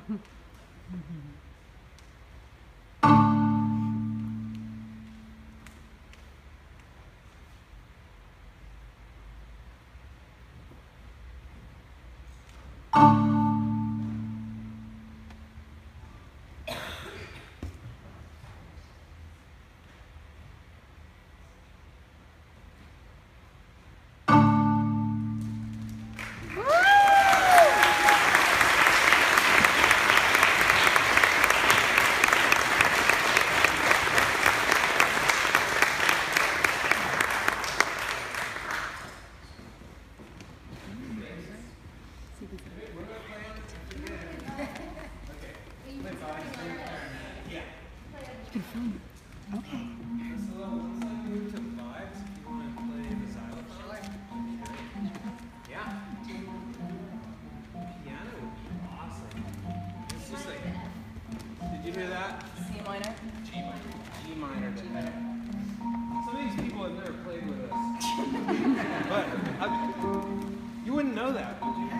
You wouldn't know that, would you?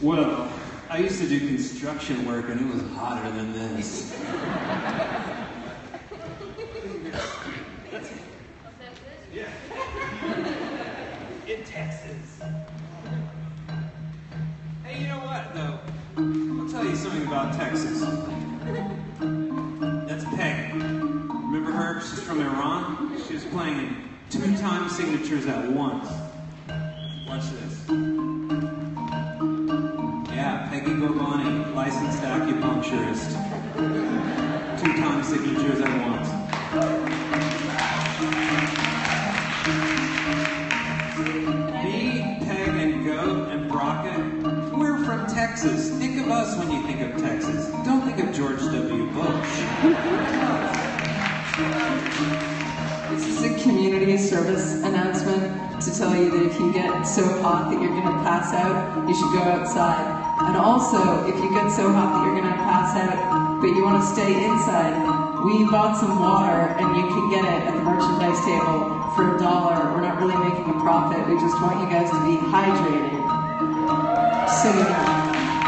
Well, I used to do construction work and it was hotter than this. Yeah. In Texas. Hey, you know what, though? I'll tell you something about Texas. That's Peg. Remember her? She's from Iran. She was playing in 2 time signatures at once. Watch this. Yeah, Peggy Gorbani, licensed acupuncturist. 2 time signatures at once. Me, Peg, and Goat, and Brockett, we're from Texas. Think of us when you think of Texas. Don't think of George W. Bush. This is a community service announcement to tell you that if you get so hot that you're going to pass out, you should go outside. And also, if you get so hot that you're going to pass out, but you want to stay inside, we bought some water and you can get it at the merchandise table for $1. We're not really making a profit. We just want you guys to be hydrated. So you know.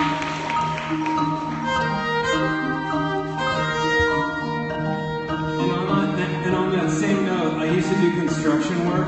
And on that same note, I used to do construction work.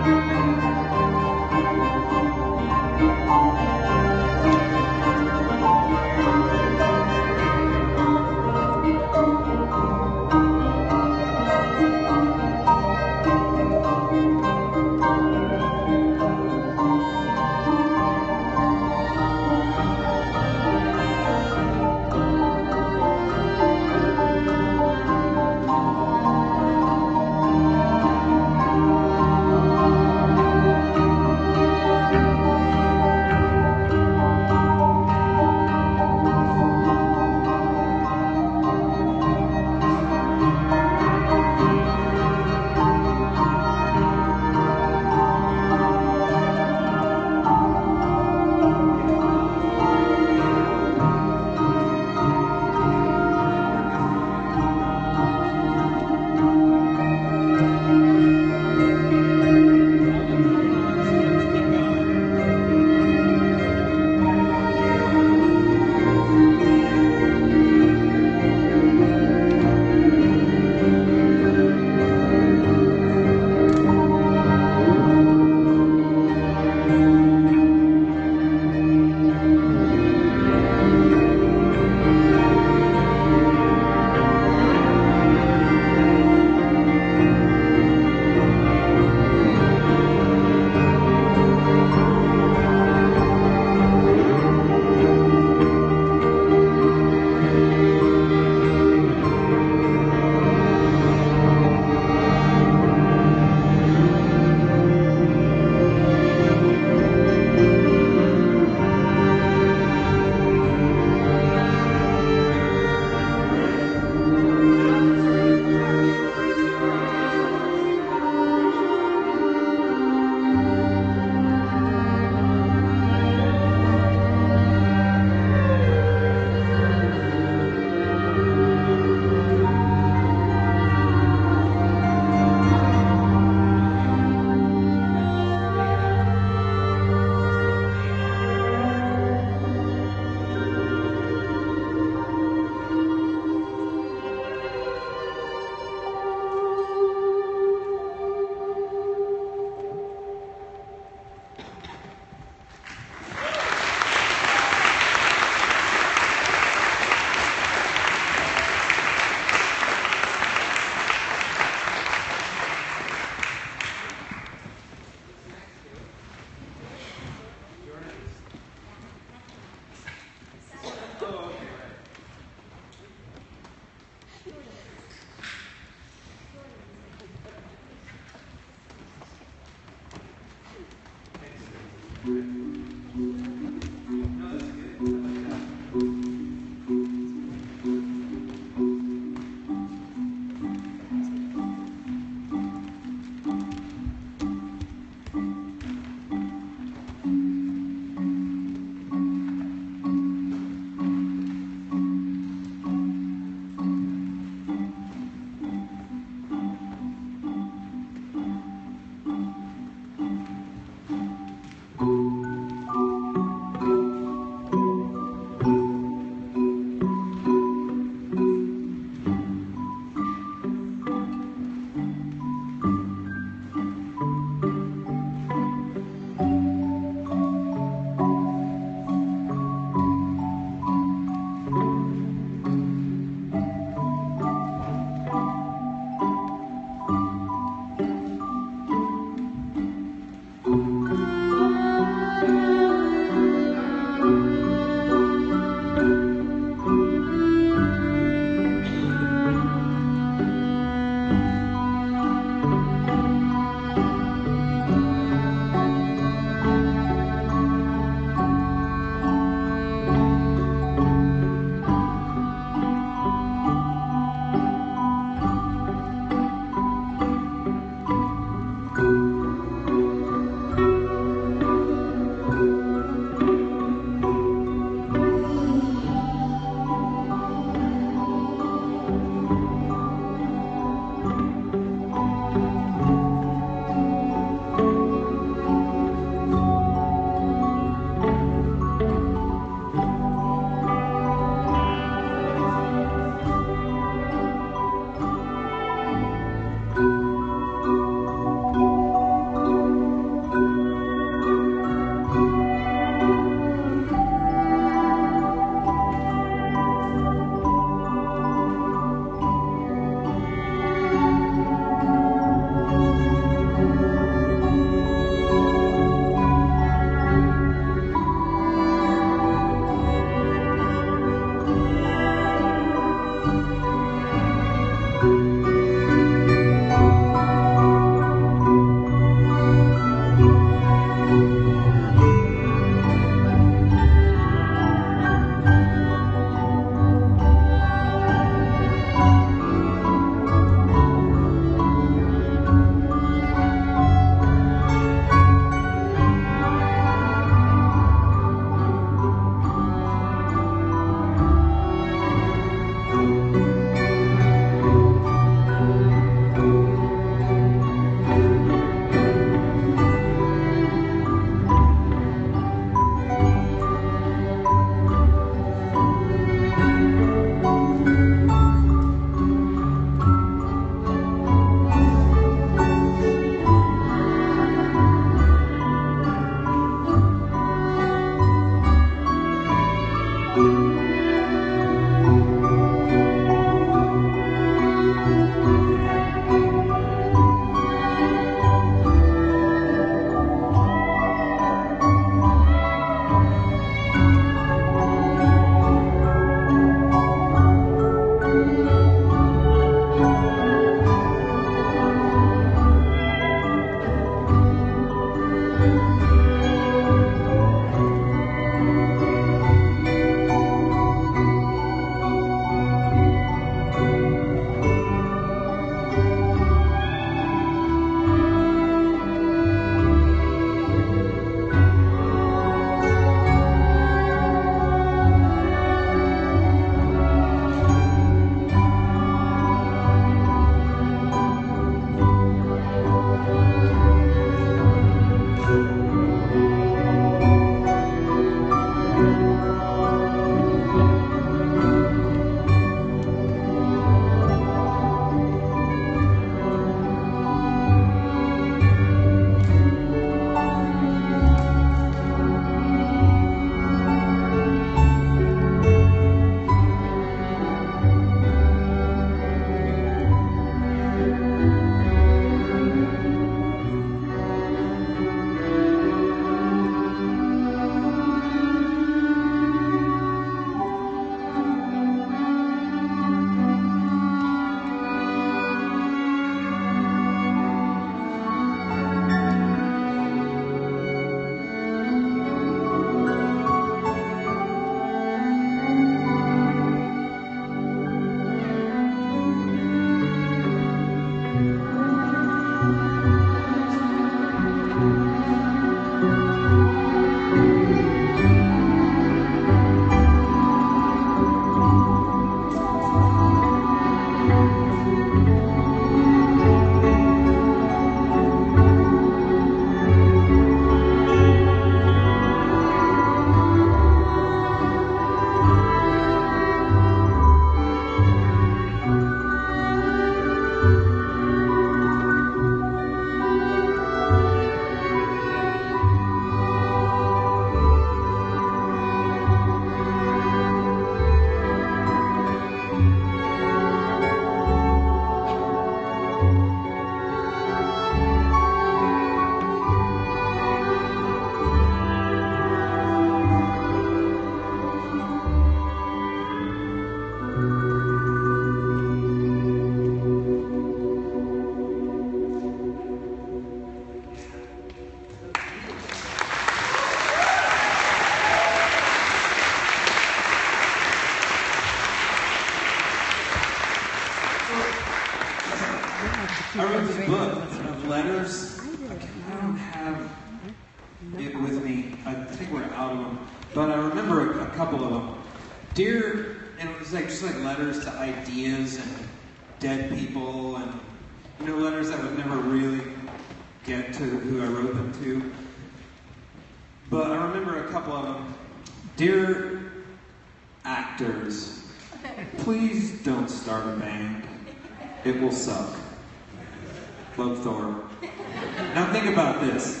I wrote this book of letters. I don't have it with me. I think we're out of them. But I remember a couple of them. Dear, and it was like just like letters to ideas and dead people, and letters that would never really get to who I wrote them to. But I remember a couple of them. Dear actors, please don't start a band. It will suck. Love, Thor. Now think about this.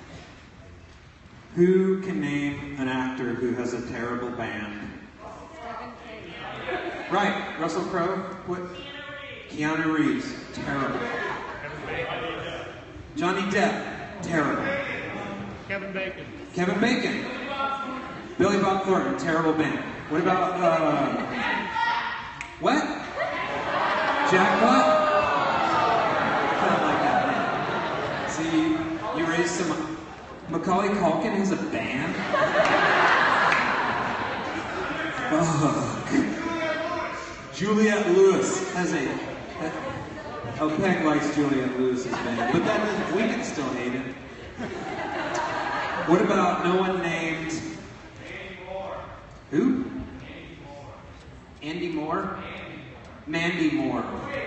Who can name an actor who has a terrible band? Right, Russell Crowe. What? Keanu Reeves. Terrible. Johnny Depp. Terrible. Kevin Bacon. Kevin Bacon. Billy Bob Thornton. Terrible band. What about, what? Jack what? I don't like that band. See, you raised some... Macaulay Culkin has a band? Fuck. Juliette Lewis has a... Oh, Peg likes Juliette Lewis's band, but that we can still hate it. What about no one named... Who? Andy Moore? Mandy Moore.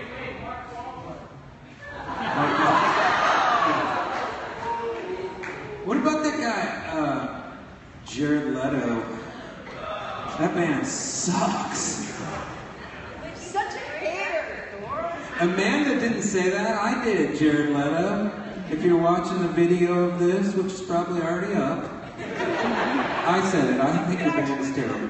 What about that guy, Jared Leto? That band sucks. Such a hater. Amanda didn't say that. I did, Jared Leto. If you're watching the video of this, which is probably already up, I said it. I think the band is terrible.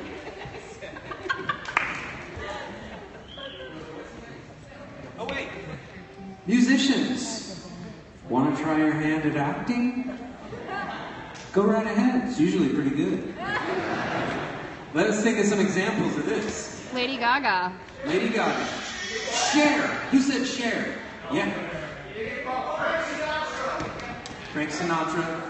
Oh, wait. Musicians. Want to try your hand at acting? Go right ahead. It's usually pretty good. Let us think of some examples of this. Lady Gaga. Lady Gaga. Cher. Who said Cher? Yeah. Frank Sinatra.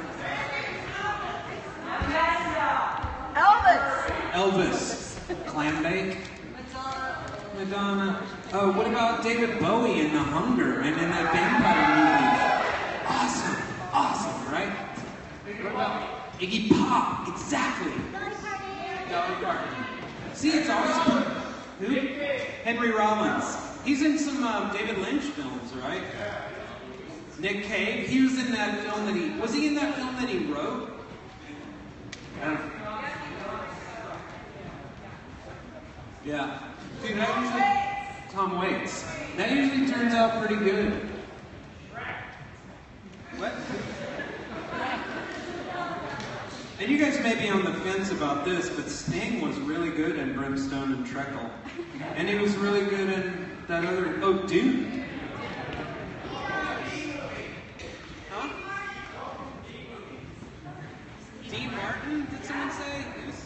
Elvis. Clam bake. Madonna. Oh, what about David Bowie in The Hunger and in that vampire movie? Awesome, right? What about Iggy Pop? Exactly. Dolly Parton. See, it's always who? Henry Rollins. He's in some David Lynch films, right? Nick Cave. He was in that film that he was he in that film that he wrote? Yeah. Dude, that usually Tom Waits. That usually turns out pretty good. What? And you guys may be on the fence about this, but Sting was really good in Brimstone and Treacle. And he was really good in that other... Oh, Dune. Huh? Dean Martin, did someone say?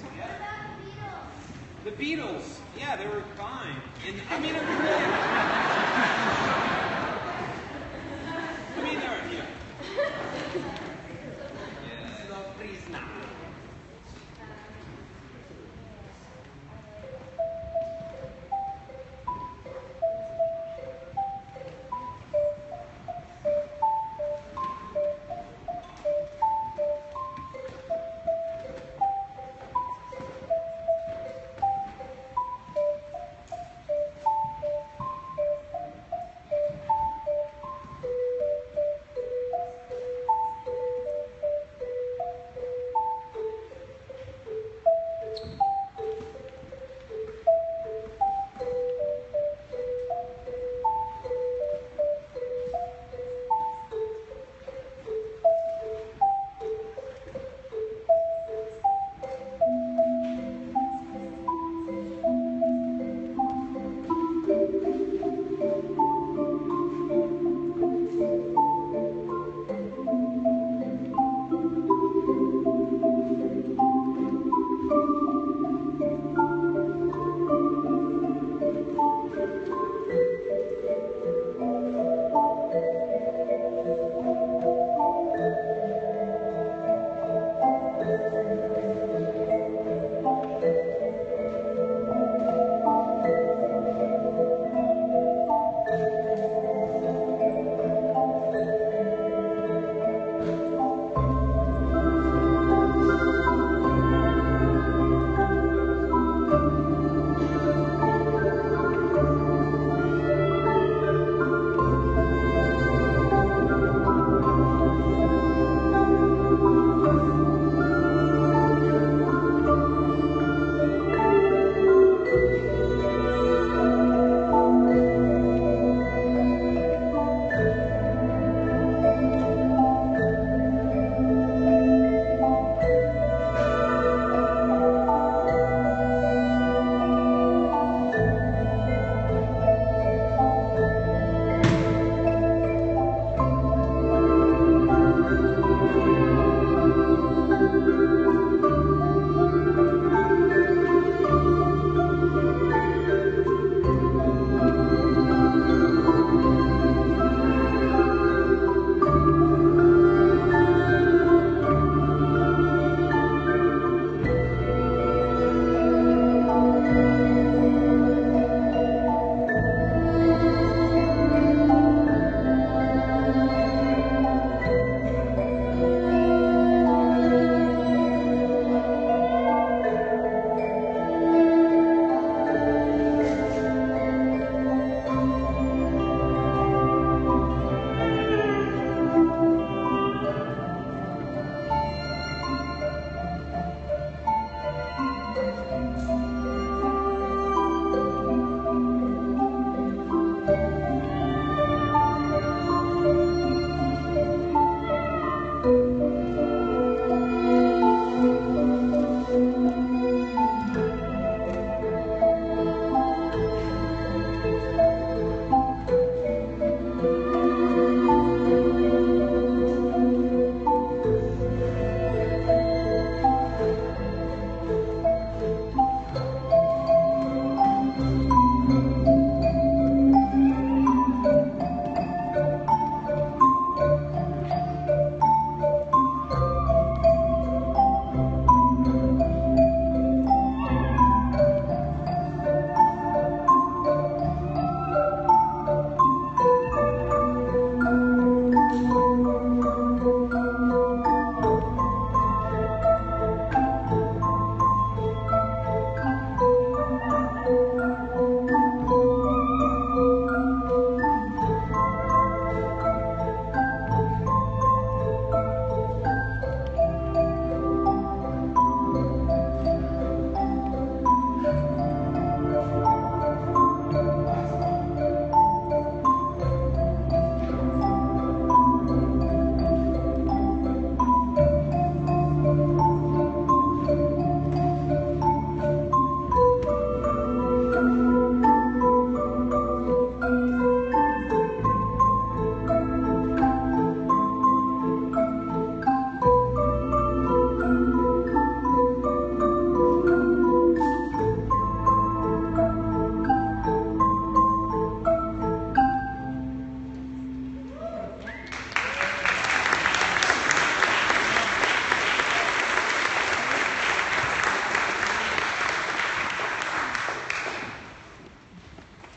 The Beatles. Yeah, they were fine. And, I mean, they were yeah. Yes, no, please, nah.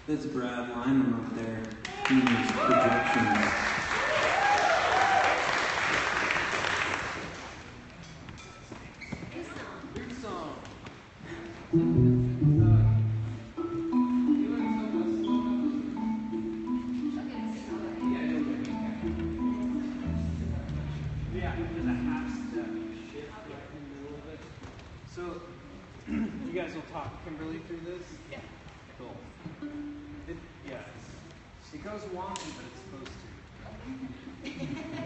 That's Brad Lyman up there doing his projections. Good song. Yeah, there's a half step shift right in the middle of it. So, you guys will talk Kimberly through this? Yeah. Cool. Yeah, it goes wonky, but it's supposed to.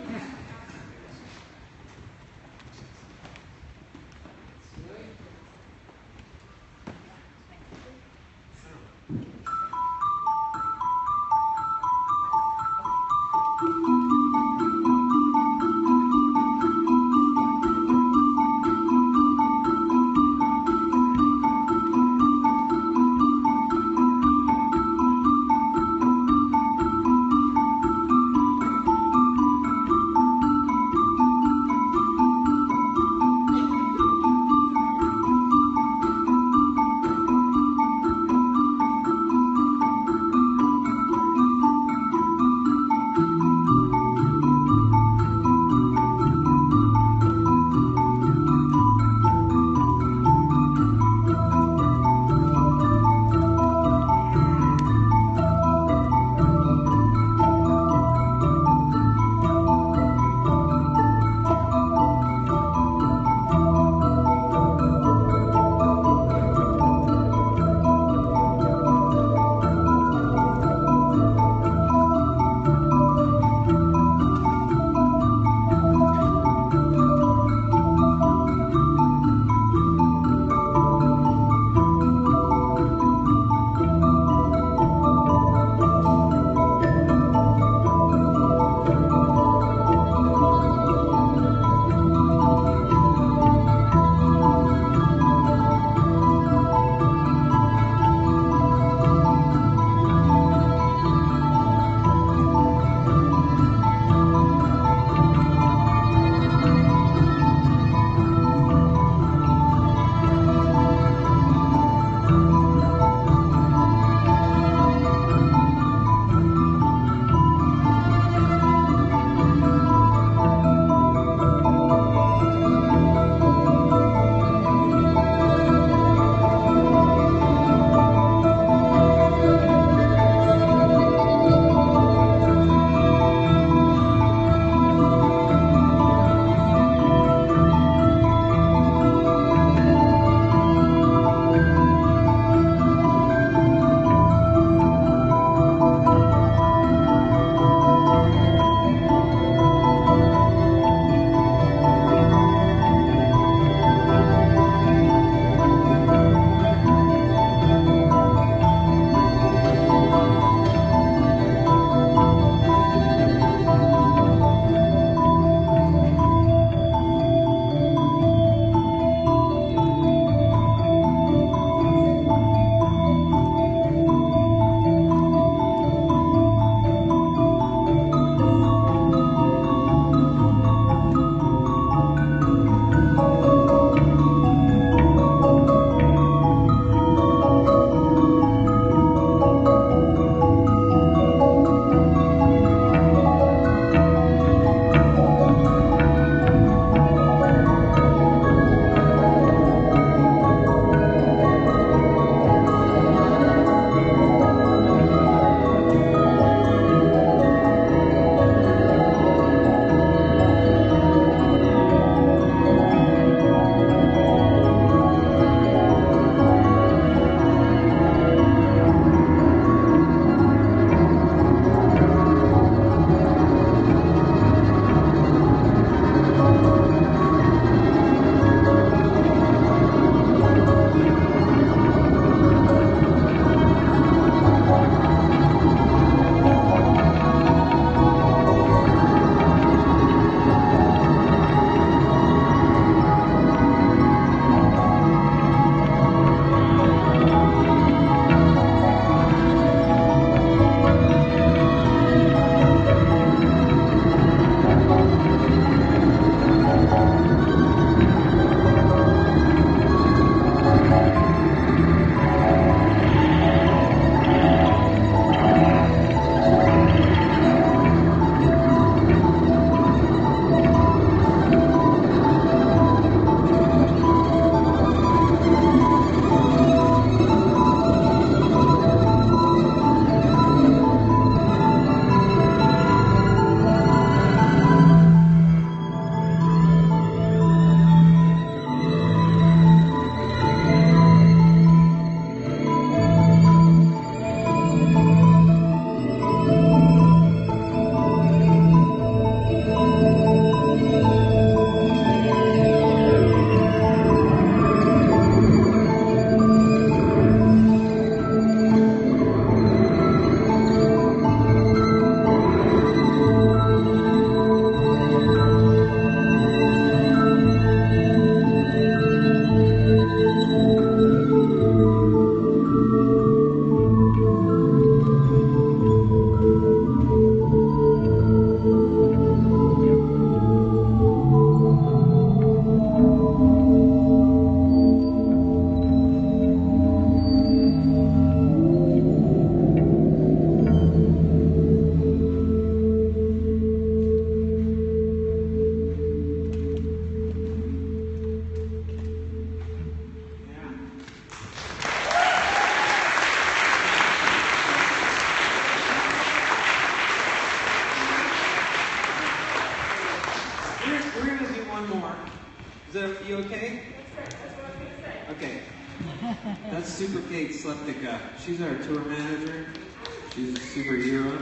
Super Kate Sleptica. She's our tour manager. She's a superhero.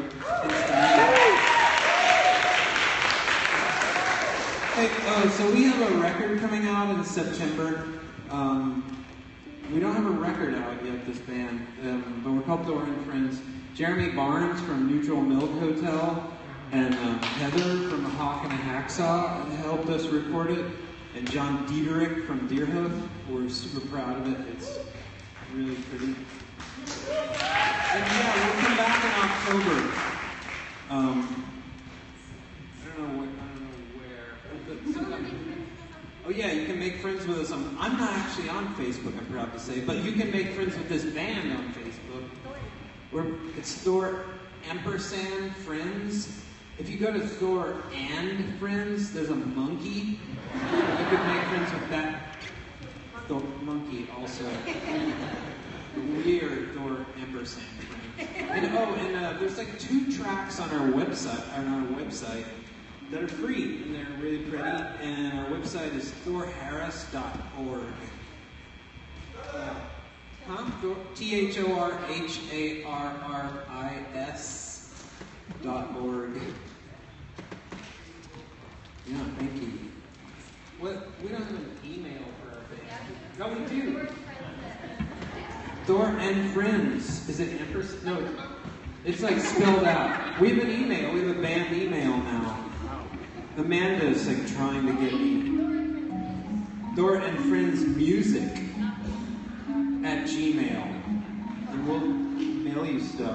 Hey, so we have a record coming out in September. We don't have a record out yet, this band, but we're called Thor Friends. Jeremy Barnes from Neutral Milk Hotel and Heather from Hawk and a Hacksaw helped us record it. And John Diederich from Deerhoof. We're super proud of it. It's really pretty. And yeah, we'll come back in October. I don't know where. Oh yeah, you can make friends with us. I'm not actually on Facebook, I'm proud to say, but you can make friends with this band on Facebook. It's Thor ampersand Friends. If you go to Thor and Friends, there's a monkey. You could make friends with that Thor monkey also. We are Thor ampersand Friends. And there's like 2 tracks on our website that are free, and they're really pretty. And our website is thorharris.org. THORHARRIS.org. Yeah, thank you. We don't have an email for our band. No, we do. Thor and Friends. Is it ampersand? No, it's like spelled out. We have an email. We have a band email now. Amanda's like trying to get me. Thor and Friends Music at Gmail. And we'll mail you stuff.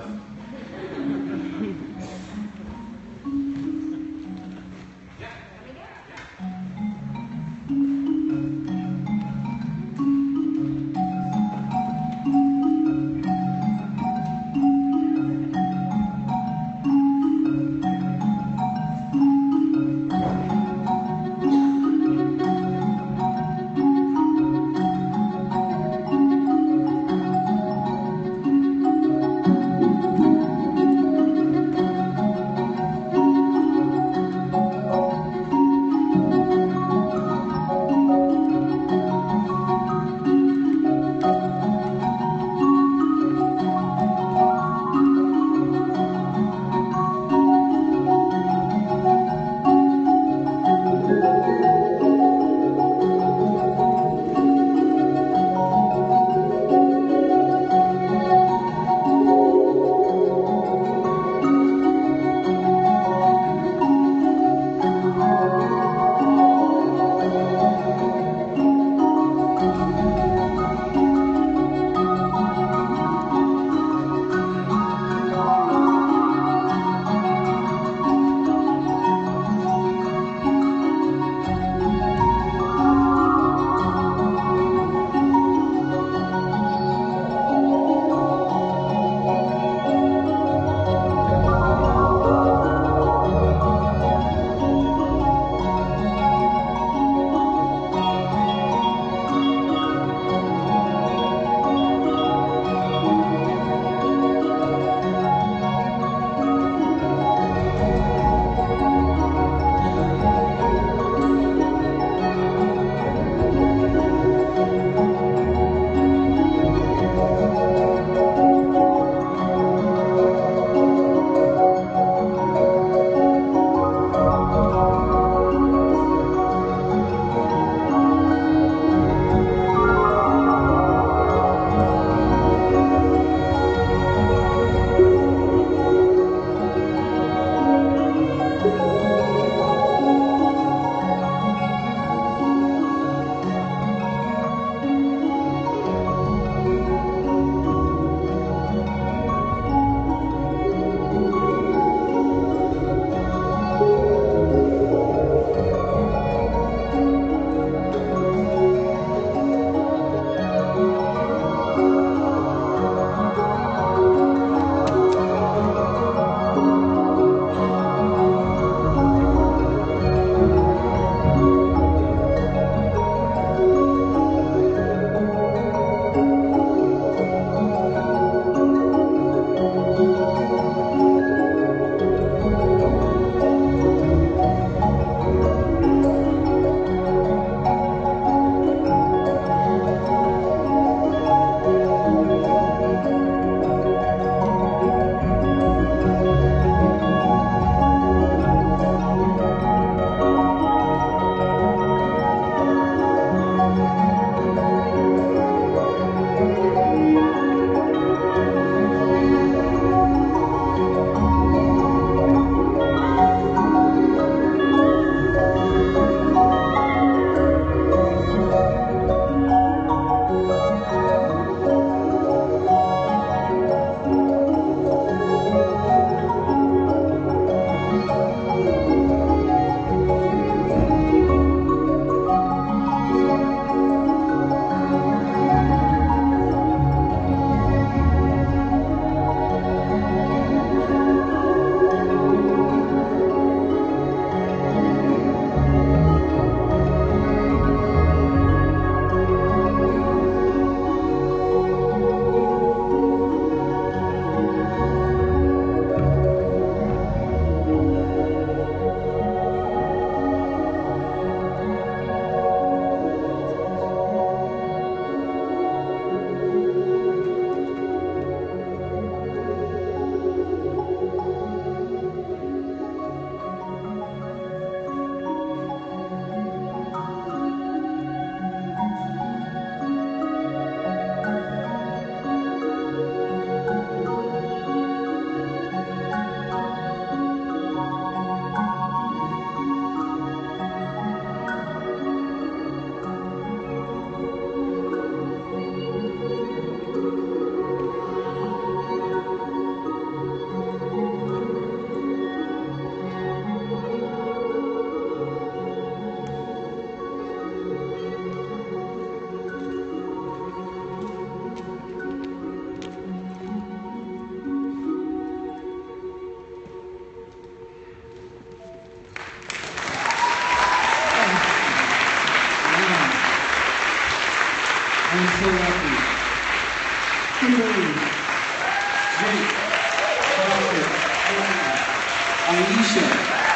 Jake, Foster, Aisha,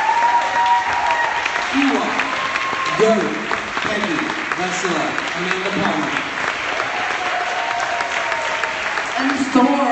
Ewa, Gary, Peggy, Vasila, Amanda Palmer, and Thor.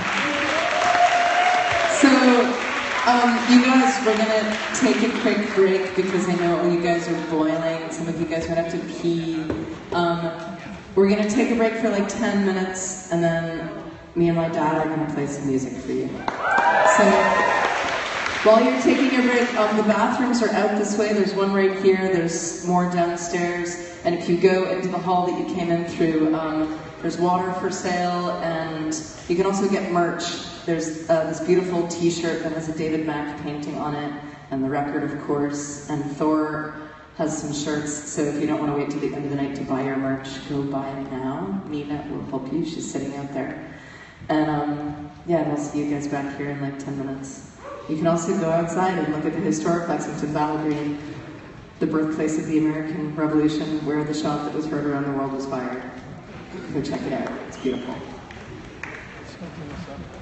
So, you guys, we're gonna take a quick break because I know you guys are boiling. Some of you guys might have to pee. We're gonna take a break for like 10 minutes, and then me and my dad are gonna play some music for you. So, while you're taking your break, the bathrooms are out this way. There's one right here. There's more downstairs. And if you go into the hall that you came in through, there's water for sale, and you can also get merch. There's this beautiful t-shirt that has a David Mack painting on it, and the record, of course, and Thor has some shirts, so if you don't want to wait till the end of the night to buy your merch, go buy it now. Nina will help you, she's sitting out there. And yeah, and I'll see you guys back here in like 10 minutes. You can also go outside and look at the historic Lexington Valley Green, the birthplace of the American Revolution, where the shot that was heard around the world was fired. Go check it out, it's beautiful.